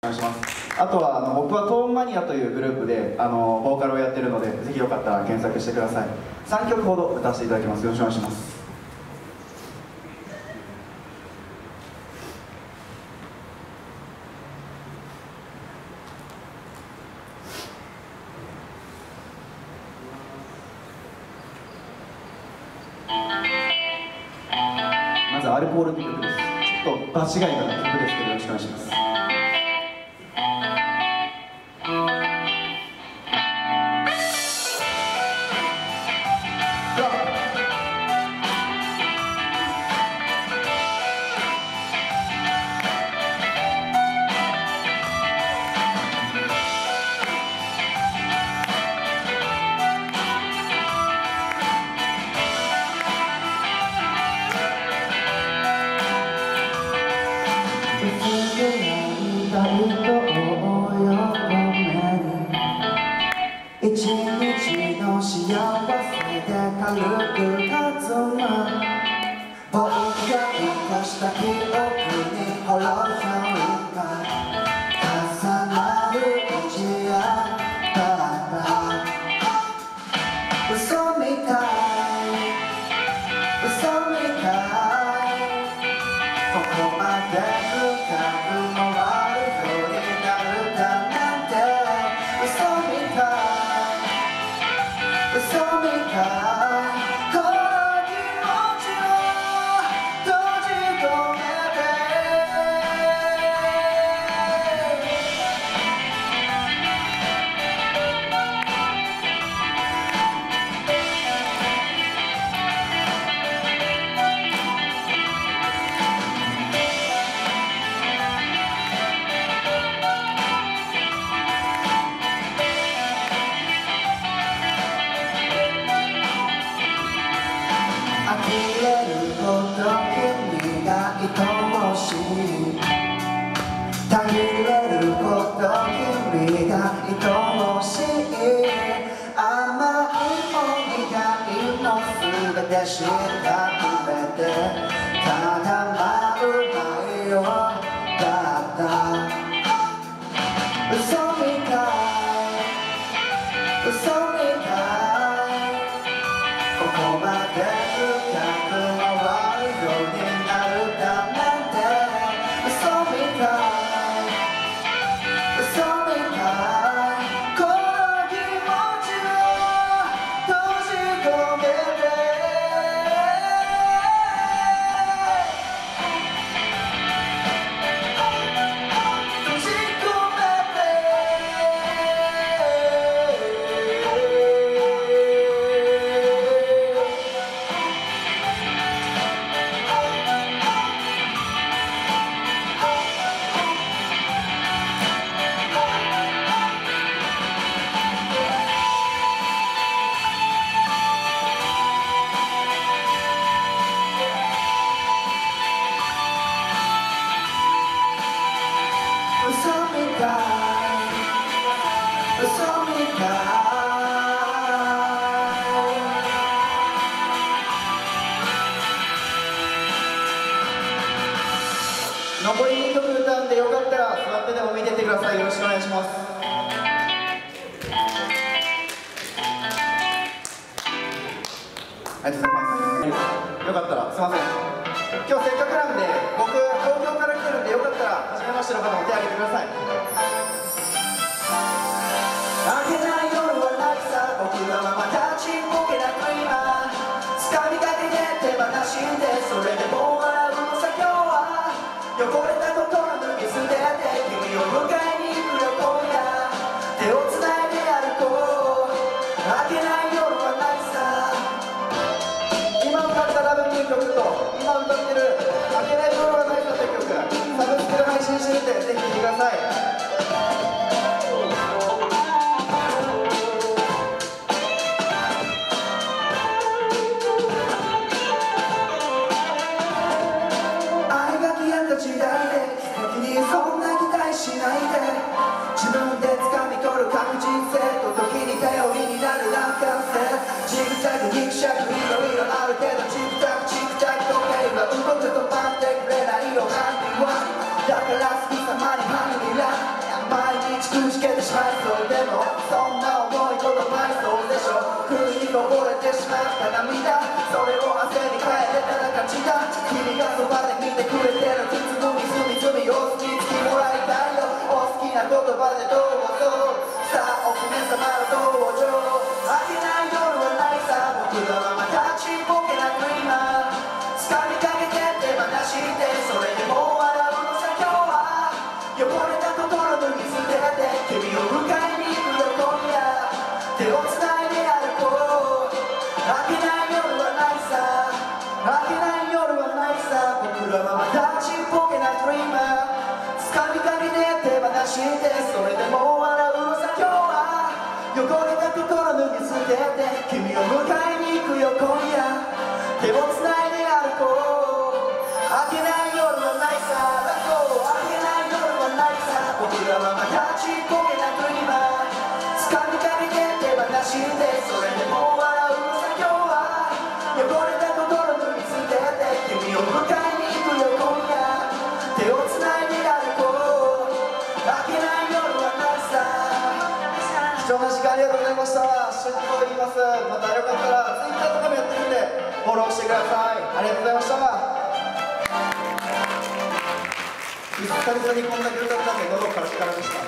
願いします。あとは僕はトーンマニアというグループでボーカルをやってるので、ぜひよかったら検索してください。3曲ほど歌わせていただきます。よろしくお願いします。まずアルコールという曲です。ちょっと場違いな曲ですけど、よろしくお願いします。 一日の幸せで軽く弾む僕が残した記憶にほろ酔いが重なる一夜だった嘘みたい嘘みたいここまで深く回るようになるだなんて嘘みたい嘘みたいこの気持ちを閉じ込めて呆れるほど君が愛おしいたぎれるほど君が愛おしい甘いも苦いも全て知った上でただ舞う舞よだった嘘みたい嘘みたいここまで深く回るようになるだなんて嘘みたい嘘みたいこの気持ちを閉じ込めて閉じ込め嘘みたい嘘みたい残り2曲歌うんで、よかったら座ってでも見てってください。よろしくお願いします。ありがとうございます。よかったらすいません、今日せっかくなんで僕東京から来てるんで、よかったら初めましての方も手を挙げてください。 明けない夜はないさ僕らはまたちっぽけなクリーマー掴みかけて手放してそれでも笑うのさ今日は汚れた心脱ぎ捨てて君を迎えに行くよ今夜手をつないで歩こう明けない夜はないさ今歌ったラブっていう曲と今歌ってる「明けない夜はないさ」という曲、サブスクで配信してるんで、ぜひ聴いてください。 時代で素敵にそんな期待しないで自分で掴み取る確実性と時に頼りになる楽観性ジグザグギクシャクいろいろあるけどチクタクチクタク時計は動く止まってくれないよハンディはだから好き様にハンディラくじけてしまいそうでもそんな思いとどまりそうでしょ不意にこぼれてしまった涙それを汗に変えてただ感じた君がそばで見てくれてる包むみすみすみを好きつきもらいたいよお好きな言葉でどうぞさあお姫様の登場明けない夜はないさ僕らはまたちっぽけなドリーマー掴みかけて手放してそれでも笑うのさ今日は汚れた心脱ぎ捨てて君を迎えに行くよ今夜手をつないで歩こう明けない夜はないさ明けない夜はないさ僕らはまたちっぽけなドリーマー掴みかけて手放してそれでも笑うのさ今日は汚れた心脱ぎ捨てて君を迎えに行くよ今夜手をつないで歩こう明けない夜はないさ明けない夜はないさ僕らはまたちっぽけなドリーマー掴みかけて手放してそれでも笑うのさ今日は汚れた心脱ぎ捨てて君を迎えに行くよ今夜手をつないで歩こう明けない夜はないさ貴重な時間ありがとうございましたシュッと言いますまたよかったら Twitter とかもやってるんでフォローしてくださいありがとうございました久々にこんだけ歌ったんで喉カラカラでした